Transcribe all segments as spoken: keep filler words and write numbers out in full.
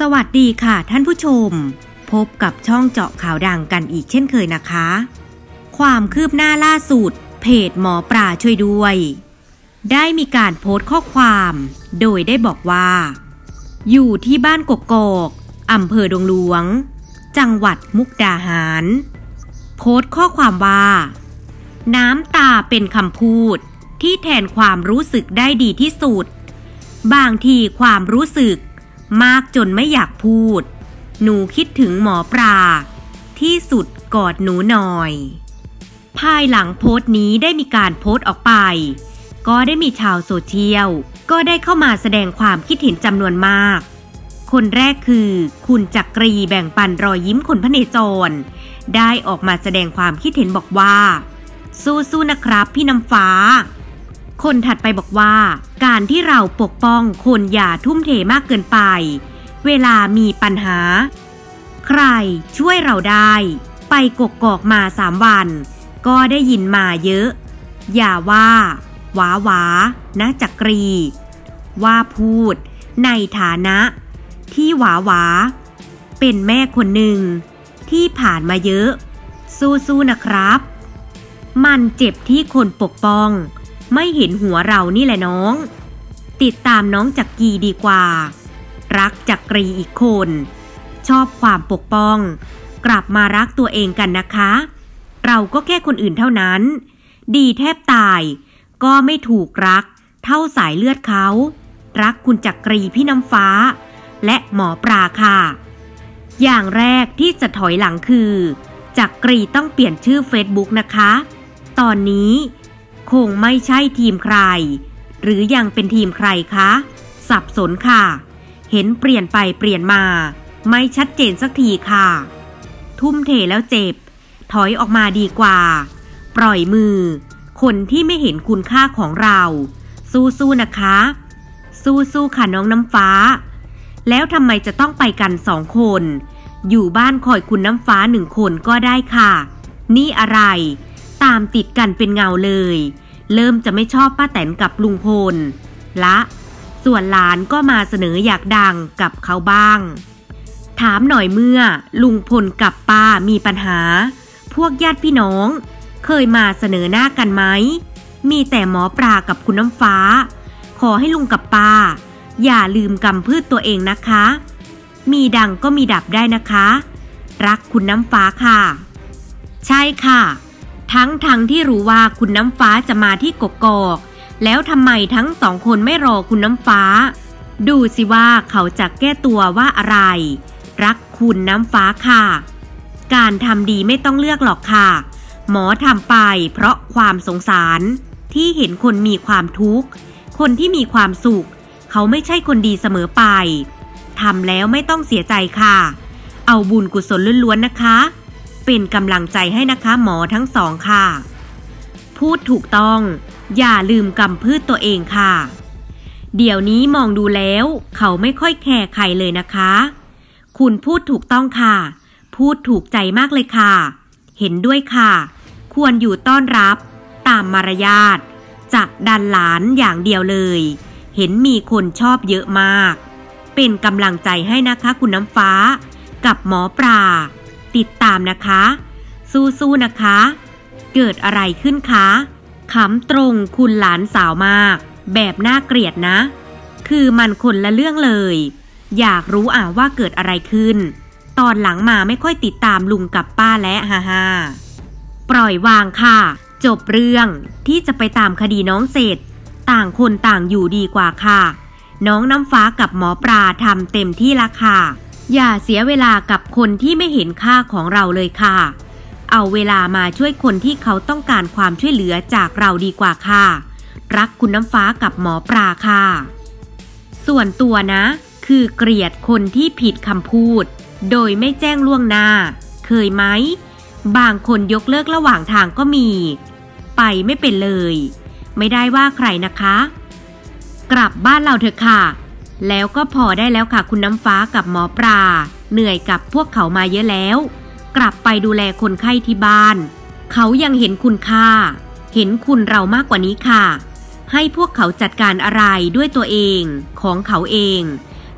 สวัสดีค่ะท่านผู้ชมพบกับช่องเจาะข่าวดังกันอีกเช่นเคยนะคะความคืบหน้าล่าสุดเพจหมอปลาช่วยด้วยได้มีการโพสต์ข้อความโดยได้บอกว่าอยู่ที่บ้านกกอกอำเภอดงหลวงจังหวัดมุกดาหารโพสต์ข้อความว่าน้ำตาเป็นคำพูดที่แทนความรู้สึกได้ดีที่สุดบางทีความรู้สึกมากจนไม่อยากพูดหนูคิดถึงหมอปลาที่สุดกอดหนูหน่อยภายหลังโพสต์นี้ได้มีการโพสต์ออกไปก็ได้มีชาวโซเชียลก็ได้เข้ามาแสดงความคิดเห็นจำนวนมากคนแรกคือคุณจักรีแบ่งปันรอยยิ้มคนพเนจรได้ออกมาแสดงความคิดเห็นบอกว่าสู้ๆนะครับพี่น้ำฟ้าคนถัดไปบอกว่าการที่เราปกป้องคนอย่าทุ่มเทมากเกินไปเวลามีปัญหาใครช่วยเราได้ไปกกอกมาสามวันก็ได้ยินมาเยอะอย่าว่าหวาหวานะจักรีว่าพูดในฐานะที่หวาหวาเป็นแม่คนหนึ่งที่ผ่านมาเยอะสู้ๆนะครับมันเจ็บที่คนปกป้องไม่เห็นหัวเรานี่แหละน้องติดตามน้องจักรีดีกว่ารักจักรีอีกคนชอบความปกป้องกลับมารักตัวเองกันนะคะเราก็แค่คนอื่นเท่านั้นดีแทบตายก็ไม่ถูกรักเท่าสายเลือดเขารักคุณจักรีพี่น้ำฟ้าและหมอปลาค่ะอย่างแรกที่จะถอยหลังคือจักรีต้องเปลี่ยนชื่อ Facebook นะคะตอนนี้คงไม่ใช่ทีมใครหรือยังเป็นทีมใครคะสับสนค่ะเห็นเปลี่ยนไปเปลี่ยนมาไม่ชัดเจนสักทีค่ะทุ่มเทแล้วเจ็บถอยออกมาดีกว่าปล่อยมือคนที่ไม่เห็นคุณค่าของเราสู้ๆนะคะสู้ๆค่ะน้องน้ำฟ้าแล้วทำไมจะต้องไปกันสองคนอยู่บ้านคอยคุณน้ำฟ้าหนึ่งคนก็ได้ค่ะนี่อะไรตามติดกันเป็นเงาเลยเริ่มจะไม่ชอบป้าแตนกับลุงพลละส่วนหลานก็มาเสนออยากดังกับเขาบ้างถามหน่อยเมื่อลุงพลกับป้ามีปัญหาพวกญาติพี่น้องเคยมาเสนอหน้ากันไหมมีแต่หมอปลากับคุณน้ำฟ้าขอให้ลุงกับป้าอย่าลืมกำพืชตัวเองนะคะมีดังก็มีดับได้นะคะรักคุณน้ำฟ้าค่ะใช่ค่ะทั้งทั้งที่รู้ว่าคุณน้ำฟ้าจะมาที่กกอกแล้วทำไมทั้งสองคนไม่รอคุณน้ำฟ้าดูสิว่าเขาจะแก้ตัวว่าอะไรรักคุณน้ำฟ้าค่ะการทำดีไม่ต้องเลือกหรอกค่ะหมอทำไปเพราะความสงสารที่เห็นคนมีความทุกข์คนที่มีความสุขเขาไม่ใช่คนดีเสมอไปทำแล้วไม่ต้องเสียใจค่ะเอาบุญกุศลล้วนๆนะคะเป็นกำลังใจให้นะคะหมอทั้งสองค่ะพูดถูกต้องอย่าลืมกำพืชตัวเองค่ะเดี๋ยวนี้มองดูแล้วเขาไม่ค่อยแคร์ใครเลยนะคะคุณพูดถูกต้องค่ะพูดถูกใจมากเลยค่ะเห็นด้วยค่ะควรอยู่ต้อนรับตามมารยาทจะดันหลานอย่างเดียวเลยเห็นมีคนชอบเยอะมากเป็นกำลังใจให้นะคะคุณน้ำฟ้ากับหมอปลาติดตามนะคะสู้ๆนะคะเกิดอะไรขึ้นคะขำตรงคุณหลานสาวมากแบบน่าเกลียดนะคือมันคนละเรื่องเลยอยากรู้อ่ะว่าเกิดอะไรขึ้นตอนหลังมาไม่ค่อยติดตามลุงกับป้าและฮ่าฮ่าปล่อยวางค่ะจบเรื่องที่จะไปตามคดีน้องเสร็จต่างคนต่างอยู่ดีกว่าค่ะน้องน้ำฟ้ากับหมอปลาทำเต็มที่ละค่ะอย่าเสียเวลากับคนที่ไม่เห็นค่าของเราเลยค่ะเอาเวลามาช่วยคนที่เขาต้องการความช่วยเหลือจากเราดีกว่าค่ะรักคุณน้ำฟ้ากับหมอปลาค่ะส่วนตัวนะคือเกลียดคนที่ผิดคำพูดโดยไม่แจ้งล่วงหน้าเคยไหมบางคนยกเลิกระหว่างทางก็มีไปไม่เป็นเลยไม่ได้ว่าใครนะคะกลับบ้านเราเถอะค่ะแล้วก็พอได้แล้วค่ะคุณน้ำฟ้ากับหมอปลาเหนื่อยกับพวกเขามาเยอะแล้วกลับไปดูแลคนไข้ที่บ้านเขายังเห็นคุณค่าเห็นคุณเรามากกว่านี้ค่ะให้พวกเขาจัดการอะไรด้วยตัวเองของเขาเอง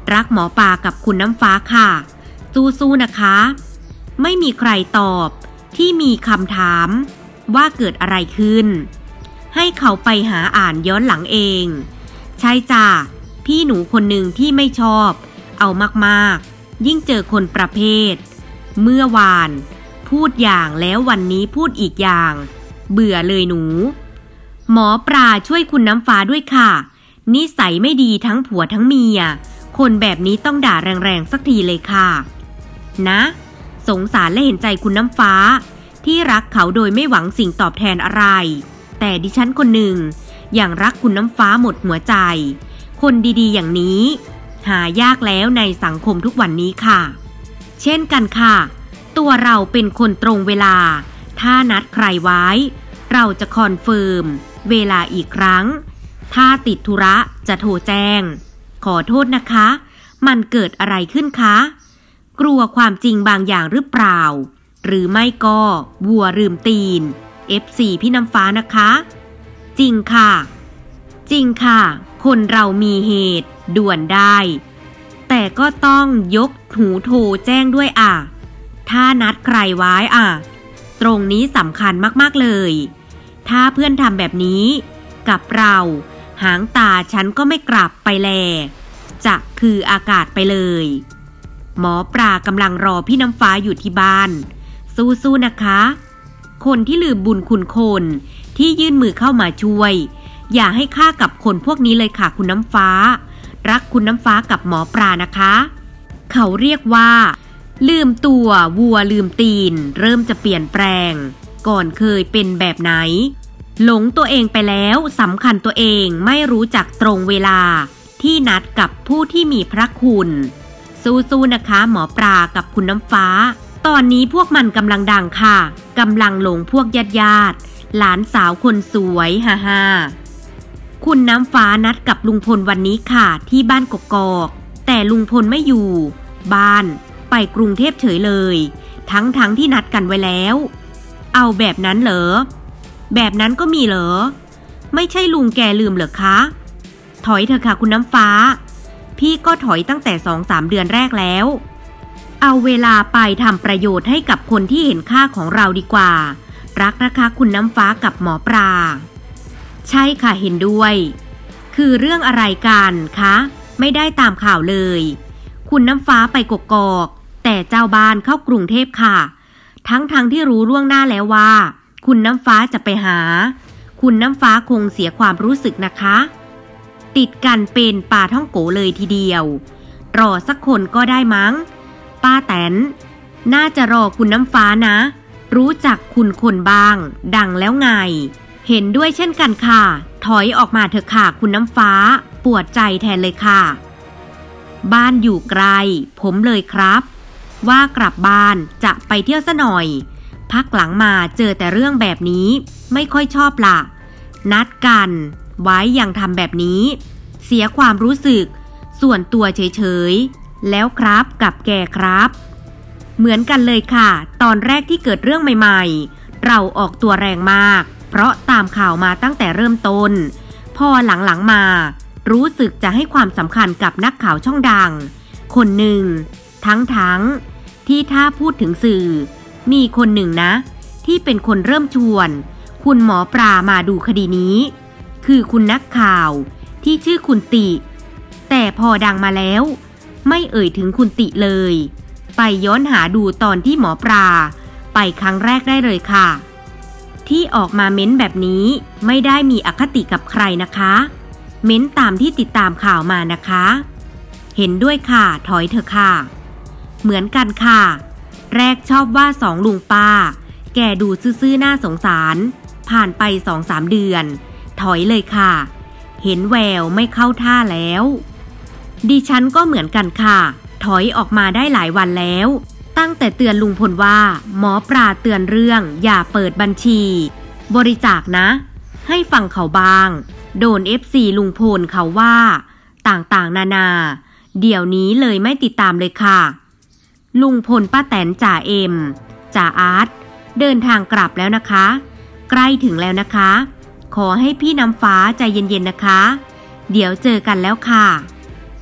รักหมอปลากับคุณน้ำฟ้าค่ะสู้ๆนะคะไม่มีใครตอบที่มีคำถามว่าเกิดอะไรขึ้นให้เขาไปหาอ่านย้อนหลังเองใช่จ้ะพี่หนูคนหนึ่งที่ไม่ชอบเอามากๆยิ่งเจอคนประเภทเมื่อวานพูดอย่างแล้ววันนี้พูดอีกอย่างเบื่อเลยหนูหมอปลาช่วยคุณน้ำฟ้าด้วยค่ะนิสัยไม่ดีทั้งผัวทั้งเมียคนแบบนี้ต้องด่าแรงๆสักทีเลยค่ะนะสงสารและเห็นใจคุณน้ำฟ้าที่รักเขาโดยไม่หวังสิ่งตอบแทนอะไรแต่ดิฉันคนหนึ่งอย่างรักคุณน้ำฟ้าหมดหัวใจคนดีๆอย่างนี้หายากแล้วในสังคมทุกวันนี้ค่ะเช่นกันค่ะตัวเราเป็นคนตรงเวลาถ้านัดใครไว้เราจะคอนเฟิร์มเวลาอีกครั้งถ้าติดธุระจะโทรแจ้งขอโทษนะคะมันเกิดอะไรขึ้นคะกลัวความจริงบางอย่างหรือเปล่าหรือไม่ก็วัวลืมตีน เอฟ ซี พี่น้ำฟ้านะคะจริงค่ะจริงค่ะคนเรามีเหตุด่วนได้แต่ก็ต้องยกหูโทรแจ้งด้วยอ่ะถ้านัดใครไว้อ่ะตรงนี้สำคัญมากๆเลยถ้าเพื่อนทำแบบนี้กับเราหางตาฉันก็ไม่กลับไปแลจะคืออากาศไปเลยหมอปลากำลังรอพี่น้ำฟ้าอยู่ที่บ้านสู้ๆนะคะคนที่ลืมบุญคุณคนที่ยื่นมือเข้ามาช่วยอย่าให้ค่ากับคนพวกนี้เลยค่ะคุณน้ำฟ้ารักคุณน้ำฟ้ากับหมอปลานะคะเขาเรียกว่าลืมตัววัวลืมตีนเริ่มจะเปลี่ยนแปลงก่อนเคยเป็นแบบไหนหลงตัวเองไปแล้วสำคัญตัวเองไม่รู้จักตรงเวลาที่นัดกับผู้ที่มีพระคุณสู้ๆนะคะหมอปลากับคุณน้ำฟ้าตอนนี้พวกมันกำลังดังค่ะกำลังหลงพวกญาติญาติหลานสาวคนสวยฮ่าฮ่าคุณน้ำฟ้านัดกับลุงพลวันนี้ค่ะที่บ้านกกอกแต่ลุงพลไม่อยู่บ้านไปกรุงเทพเฉยเลยทั้งทั้งที่นัดกันไว้แล้วเอาแบบนั้นเหรอแบบนั้นก็มีเหรอไม่ใช่ลุงแกลืมเหรอคะถอยเถอะค่ะคุณน้ำฟ้าพี่ก็ถอยตั้งแต่สองสามเดือนแรกแล้วเอาเวลาไปทำประโยชน์ให้กับคนที่เห็นค่าของเราดีกว่ารักนะคะคุณน้ำฟ้ากับหมอปลาใช่ค่ะเห็นด้วยคือเรื่องอะไรกันคะไม่ได้ตามข่าวเลยคุณน้ำฟ้าไปกกอกแต่เจ้าบ้านเข้ากรุงเทพค่ะทั้งๆ ท, ที่รู้ล่วงหน้าแล้วว่าคุณน้ำฟ้าจะไปหาคุณน้ำฟ้าคงเสียความรู้สึกนะคะติดกันเป็นปลาท่องโกเลยทีเดียวรอสักคนก็ได้มั้งป้าแตนน่าจะรอคุณน้ำฟ้านะรู้จักคุณคนบ้างดังแล้วไงเห็นด้วยเช่นกันค่ะถอยออกมาเถอะค่ะคุณน้ำฟ้าปวดใจแทนเลยค่ะบ้านอยู่ไกลผมเลยครับว่ากลับบ้านจะไปเที่ยวซะหน่อยพักหลังมาเจอแต่เรื่องแบบนี้ไม่ค่อยชอบล่ะนัดกันไว้ยังทำแบบนี้เสียความรู้สึกส่วนตัวเฉยๆแล้วครับกับแกครับเหมือนกันเลยค่ะตอนแรกที่เกิดเรื่องใหม่ๆเราออกตัวแรงมากเพราะตามข่าวมาตั้งแต่เริ่มต้นพอหลังๆมารู้สึกจะให้ความสำคัญกับนักข่าวช่องดังคนหนึ่งทั้งๆที่ถ้าพูดถึงสื่อมีคนหนึ่งนะที่เป็นคนเริ่มชวนคุณหมอปลามาดูคดีนี้คือคุณนักข่าวที่ชื่อคุณติแต่พอดังมาแล้วไม่เอ่ยถึงคุณติเลยไปย้อนหาดูตอนที่หมอปลาไปครั้งแรกได้เลยค่ะที่ออกมาเม้นแบบนี้ไม่ได้มีอคติกับใครนะคะเม้นตามที่ติดตามข่าวมานะคะเห็นด้วยค่ะถอยเถอะค่ะเหมือนกันค่ะแรกชอบว่าสองลุงป้าแกดูซื่อๆน่าสงสารผ่านไปสองสามเดือนถอยเลยค่ะเห็นแววไม่เข้าท่าแล้วดิฉันก็เหมือนกันค่ะถอยออกมาได้หลายวันแล้วตั้งแต่เตือนลุงพลว่าหมอปลาเตือนเรื่องอย่าเปิดบัญชีบริจาคนะให้ฟังเขาบ้างโดน เอฟ ซี ลุงพลเขาว่าต่างๆนานาเดี๋ยวนี้เลยไม่ติดตามเลยค่ะลุงพลป้าแตนจ่าเอ็มจ่าอาร์ตเดินทางกลับแล้วนะคะใกล้ถึงแล้วนะคะขอให้พี่น้ำฟ้าใจเย็นๆนะคะเดี๋ยวเจอกันแล้วค่ะ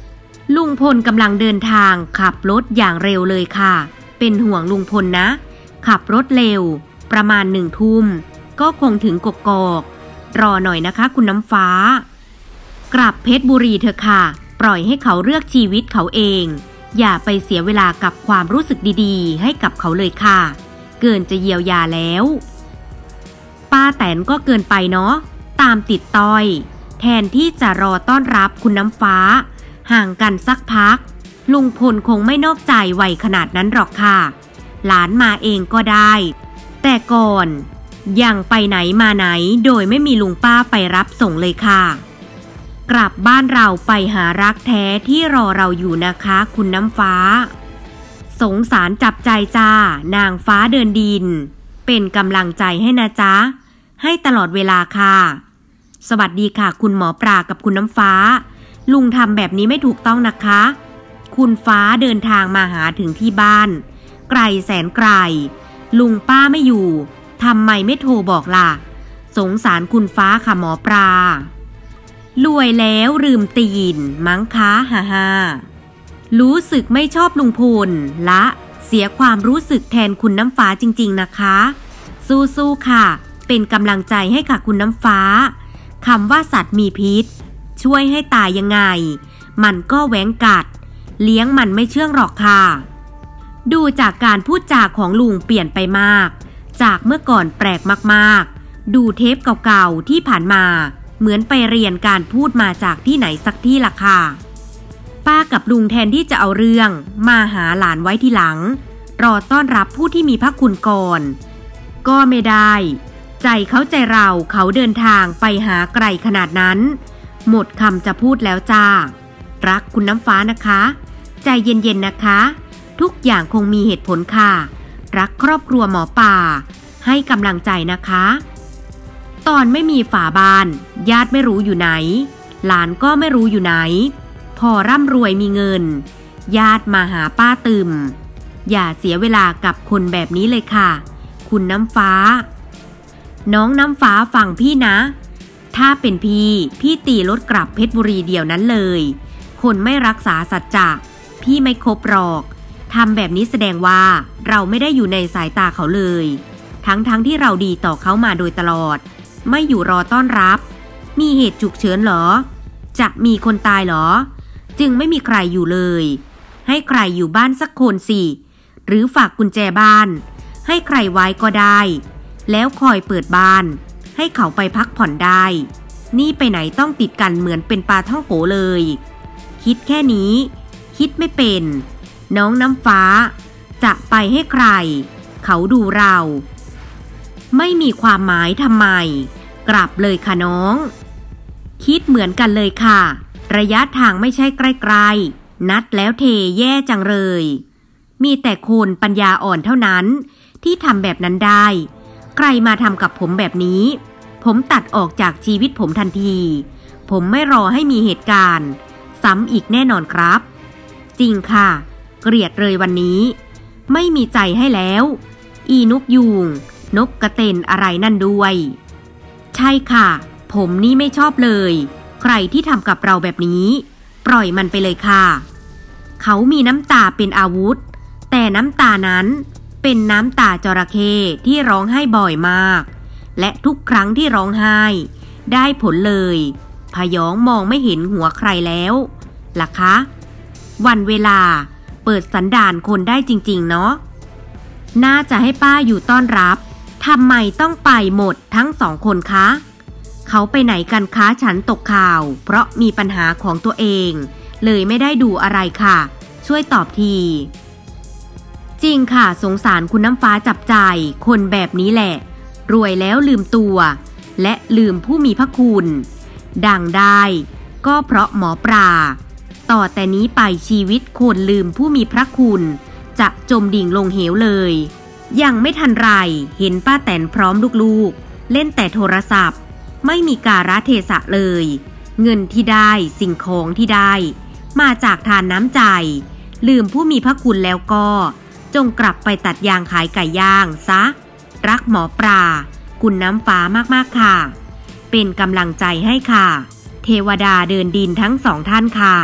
ลุงพลกำลังเดินทางขับรถอย่างเร็วเลยค่ะเป็นห่วงลุงพลนะขับรถเร็วประมาณหนึ่งทุ่มก็คงถึงกกอกรอหน่อยนะคะคุณน้ำฟ้ากลับเพชรบุรีเถอะค่ะปล่อยให้เขาเลือกชีวิตเขาเองอย่าไปเสียเวลากับความรู้สึกดีๆให้กับเขาเลยค่ะเกินจะเยียวยาแล้วป้าแตนก็เกินไปเนาะตามติดต้อยแทนที่จะรอต้อนรับคุณน้ำฟ้าห่างกันสักพักลุงพลคงไม่นอกใจไวขนาดนั้นหรอกค่ะหลานมาเองก็ได้แต่ก่อนยังไปไหนมาไหนโดยไม่มีลุงป้าไปรับส่งเลยค่ะกลับบ้านเราไปหารักแท้ที่รอเราอยู่นะคะคุณน้ำฟ้าสงสารจับใจจ้านางฟ้าเดินดินเป็นกำลังใจให้นะจ๊ะให้ตลอดเวลาค่ะสวัสดีค่ะคุณหมอปลากับคุณน้ำฟ้าลุงทำแบบนี้ไม่ถูกต้องนะคะคุณฟ้าเดินทางมาหาถึงที่บ้านไกลแสนไกลลุงป้าไม่อยู่ทำไมไม่โทรบอกล่ะสงสารคุณฟ้าค่ะหมอปลารวยแล้วลืมตีนมั้งคะฮ่าฮ่ารู้สึกไม่ชอบลุงพลละเสียความรู้สึกแทนคุณน้ำฟ้าจริงๆนะคะสู้ๆค่ะเป็นกำลังใจให้ค่ะคุณน้ำฟ้าคำว่าสัตว์มีพิษช่วยให้ตายยังไงมันก็แหวงกัดเลี้ยงมันไม่เชื่องหรอกค่ะดูจากการพูดจาของลุงเปลี่ยนไปมากจากเมื่อก่อนแปลกมากๆดูเทปเก่าๆที่ผ่านมาเหมือนไปเรียนการพูดมาจากที่ไหนสักที่ล่ะค่ะป้ากับลุงแทนที่จะเอาเรื่องมาหาหลานไว้ทีหลังรอต้อนรับผู้ที่มีพระคุณก่อนก็ไม่ได้ใจเขาใจเราเขาเดินทางไปหาไกลขนาดนั้นหมดคำจะพูดแล้วจ้ารักคุณน้ำฟ้านะคะใจเย็นๆนะคะทุกอย่างคงมีเหตุผลค่ะรักครอบครัวหมอป่าให้กำลังใจนะคะตอนไม่มีฝาบ้านญาติไม่รู้อยู่ไหนหลานก็ไม่รู้อยู่ไหนพอร่ำรวยมีเงินญาติมาหาป้าตึมอย่าเสียเวลากับคนแบบนี้เลยค่ะคุณน้ำฟ้าน้องน้ำฟ้าฟังพี่นะถ้าเป็นพี่พี่ตีรถกลับเพชรบุรีเดียวนั้นเลยคนไม่รักษาสัจจะพี่ไม่คบหรอกทำแบบนี้แสดงว่าเราไม่ได้อยู่ในสายตาเขาเลยทั้งๆ ท, ที่เราดีต่อเขามาโดยตลอดไม่อยู่รอต้อนรับมีเหตุฉุกเฉินเหรอจะมีคนตายเหรอจึงไม่มีใครอยู่เลยให้ใครอยู่บ้านสักคนสิหรือฝากกุญแจบ้านให้ใครไว้ก็ได้แล้วคอยเปิดบ้านให้เขาไปพักผ่อนได้นี่ไปไหนต้องติดกันเหมือนเป็นปลาท่องโกเลยคิดแค่นี้คิดไม่เป็นน้องน้ำฟ้าจะไปให้ใครเขาดูเราไม่มีความหมายทำไมกลับเลยค่ะน้องคิดเหมือนกันเลยค่ะระยะทางไม่ใช่ใกล้ๆนัดแล้วเทแย่จังเลยมีแต่คนปัญญาอ่อนเท่านั้นที่ทำแบบนั้นได้ใครมาทำกับผมแบบนี้ผมตัดออกจากชีวิตผมทันทีผมไม่รอให้มีเหตุการณ์ซ้ำอีกแน่นอนครับจริงค่ะเกลียดเลยวันนี้ไม่มีใจให้แล้วอีนกยูงนกกระเต็นอะไรนั่นด้วยใช่ค่ะผมนี่ไม่ชอบเลยใครที่ทำกับเราแบบนี้ปล่อยมันไปเลยค่ะเขามีน้ำตาเป็นอาวุธแต่น้ำตานั้นเป็นน้ำตาจระเข้ที่ร้องไห้บ่อยมากและทุกครั้งที่ร้องไห้ได้ผลเลยพยองมองไม่เห็นหัวใครแล้วล่ะคะวันเวลาเปิดสันดานคนได้จริงๆเนาะน่าจะให้ป้าอยู่ต้อนรับทำไมต้องไปหมดทั้งสองคนคะเขาไปไหนกันคะฉันตกข่าวเพราะมีปัญหาของตัวเองเลยไม่ได้ดูอะไรค่ะช่วยตอบทีจริงค่ะสงสารคุณน้ำฟ้าจับใจคนแบบนี้แหละรวยแล้วลืมตัวและลืมผู้มีพระคุณดังได้ก็เพราะหมอปลาต่อแต่นี้ไปชีวิตคนลืมผู้มีพระคุณจะจมดิ่งลงเหวเลยยังไม่ทันไรเห็นป้าแตนพร้อมลูกๆเล่นแต่โทรศัพท์ไม่มีการะเทศะเลยเงินที่ได้สิ่งของที่ได้มาจากทานน้ำใจลืมผู้มีพระคุณแล้วก็จงกลับไปตัดยางขายไก่ย่างซะรักหมอปลาคุณน้ำฟ้ามากๆค่ะเป็นกำลังใจให้ค่ะเทวดาเดินดินทั้งสองท่านค่ะ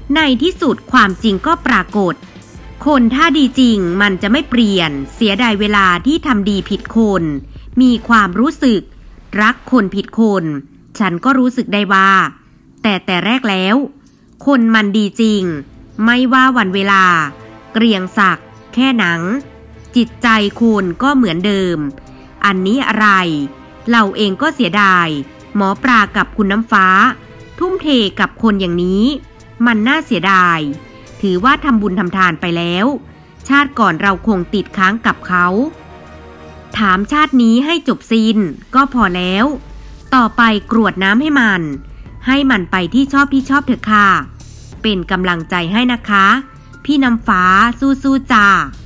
ในที่สุดความจริงก็ปรากฏคนถ้าดีจริงมันจะไม่เปลี่ยนเสียดายเวลาที่ทำดีผิดคนมีความรู้สึกรักคนผิดคนฉันก็รู้สึกได้ว่าแต่แต่แรกแล้วคนมันดีจริงไม่ว่าวันเวลาเกรียงศักดิ์แค่หนังจิตใจคุณก็เหมือนเดิมอันนี้อะไรเราเองก็เสียดายหมอปลากับคุณน้ำฟ้าทุ่มเทกับคนอย่างนี้มันน่าเสียดายถือว่าทำบุญทำทานไปแล้วชาติก่อนเราคงติดค้างกับเขาถามชาตินี้ให้จบสิ้นก็พอแล้วต่อไปกรวดน้ำให้มันให้มันไปที่ชอบที่ชอบเถอะค่ะเป็นกำลังใจให้นะคะพี่น้ำฟ้าสู้ๆจ้า